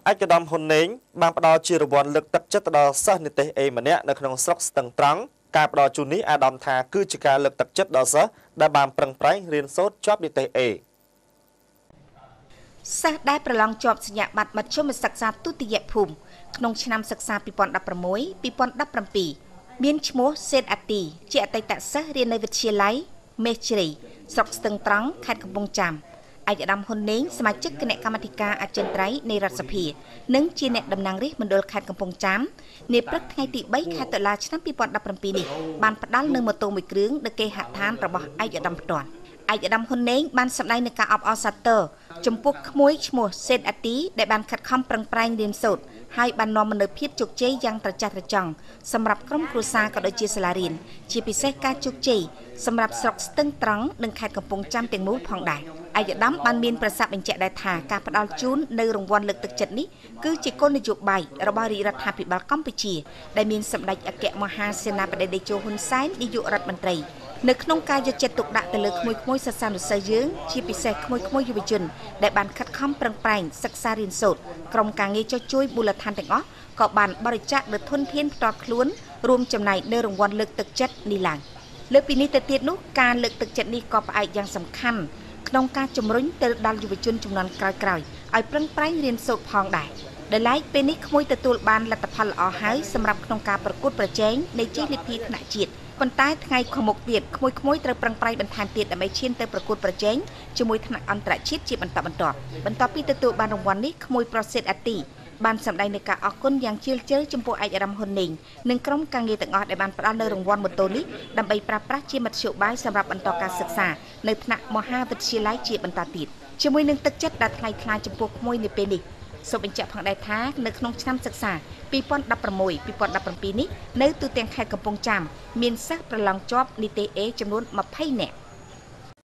អាចដំហ៊ុននេងបានផ្ដល់ជារង្វាន់លើកទឹកចិត្តដល់សិស្សនិទេសអេម្នាក់នៅក្នុងស្រុកស្ទឹងត្រង់ការផ្ដល់ជូននេះអាដាមថាគឺជាការលើកទឹកចិត្តដល់សិស្សដែលបានប្រឹងប្រែងរៀនសូត្រជាប់និទេសអេសិស្សដែលប្រឡងជាប់សញ្ញាបត្រមធ្យមសិក្សាទុតិយភូមិក្នុងឆ្នាំសិក្សា2016-2017មានឈ្មោះសេតអាទីជាអតីតសិស្សរៀននៅវិទ្យាល័យមេជ្រីស្រុកស្ទឹងត្រង់ខេត្តកំពង់ចាមឯកឧត្តមហ៊ុននេងសមាជិកគណៈកម្មាធិការអចិន្ត្រៃយ៍នៃរដ្ឋសភានិងជាអ្នកតំណាងរាស្ត្រមណ្ឌលខេត្តកំពង់ចាមនាព្រឹកថ្ងៃទី3ខែតុលាឆ្នាំ2017នេះបានផ្ដល់នូវម៉ូតូមួយគ្រឿងនៅគេហដ្ឋានរបស់ឯកឧត្តមផ្ទាល់ឯកឧត្តមហ៊ុននេងបានសម្ដែងនូវការអបអរសាទរចំពោះក្មួយឈ្មោះសេតអាទីដែលបានខិតខំប្រឹងប្រែងរៀនសូត្រហើយបាននាំមកនូវភាពជោគជ័យយ៉ាងត្រចះត្រចង់សម្រាប់ក្រុមគ្រួសារក៏ដូចជាសាលារៀនជាពិសេសការជោគជ័យសម្រាប់ស្រុកស្ទឹងត្រង់និងខេត្តកំពង់ចាមទាំងមូលផងដែរឯកឧត្តមបានមានប្រសាសន៍បញ្ជាក់ដែរថាការផ្ដល់ជូននៅរង្វាន់លើកទឹកចិត្តនេះគឺជាគោលនយោបាយរបស់រាជរដ្ឋាភិបាលកម្ពុជាដែលមានសម្ដេចអគ្គមហាសេនាបតីតេជោហ៊ុនសែននាយករដ្ឋមន្ត្រីនៅក្នុងការយកចិត្តទុកដាក់ទៅលើក្មួយៗសិស្សានុសិស្សយើងជាពិសេសក្មួយៗយុវជនដែលបានខិតខំប្រឹងប្រែងសិក្សារៀនសូត្រក្រុមការងារចុះជួយមូលដ្ឋានទាំងអស់ក៏បានបរិច្ចាគនូវធនធានផ្ទាល់ខ្លួនរួមចំណែកនៅរង្វាន់លើកទឹកចិត្តនេះឡើងលើពីនេះទៅទៀតនោះការលើកទឹកចិត្តនេះក៏ផ្អែកយ៉ាងសំខាន់ក្នុងការជំរុញទៅដល់យុវជនជំនាន់ក្រោយៗឲ្យប្រឹងប្រែងរៀនសូត្រផងដែរដែលឡែកពេលនេះក្មួយទទួលបានលទ្ធផលល្អហើយសម្រាប់ក្នុងការប្រកួតប្រជែងនៃជ័យលាភីថ្នាក់ជាតិប៉ុន្តែថ្ងៃខាងមុខទៀតក្មួយៗត្រូវប្រឹងប្រែងបន្ថែមទៀតដើម្បីឈានទៅប្រកួតប្រជែងជាមួយថ្នាក់អន្តរជាតិជាបន្តបន្ទាប់បន្ទាប់ពីទទួលបានរង្វាន់នេះក្មួយប្រសិទ្ធអាទីបានសម្ដែងនូវការអរគុណយ៉ាងជ្រាលជ្រៅចំពោះឯកឧត្តមហ៊ុននេងនិងក្រុមការងារទាំងអស់ដែលបានផ្ដល់នូវរង្វាន់ម៉ូតូនេះដើម្បីប្រើប្រាស់ជាមធ្យោបាយសម្រាប់បន្តការសិក្សានៅថ្នាក់មហាវិទ្យាល័យជាបន្តទៀតជាមួយនឹងទឹកចិត្តដែលថ្លៃថ្លាចំពោះក្មួយនាពេលនេះសូមបញ្ជាក់ផងដែរថានៅក្នុងឆ្នាំសិក្សា2016-2017នេះនៅទូទាំងខេត្តកំពង់ចាមមានសិស្សប្រឡងជាប់និទេសអេចំនួន20នាក់